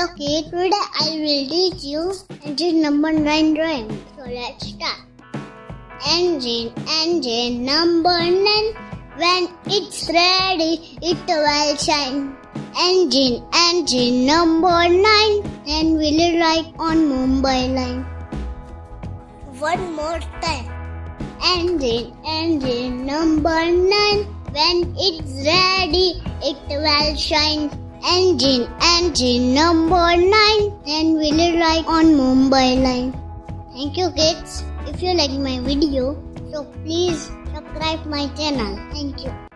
Hello kid, today I will teach you engine number 9 drawing. So let's start. Engine number 9. When it's ready, it will shine. Engine number 9. And will ride on Mumbai Line. One more time. Engine number 9. When it's ready, it will shine. Engine number 9. And will ride on Mumbai Line. Thank you kids. If you like my video, so please subscribe my channel. Thank you.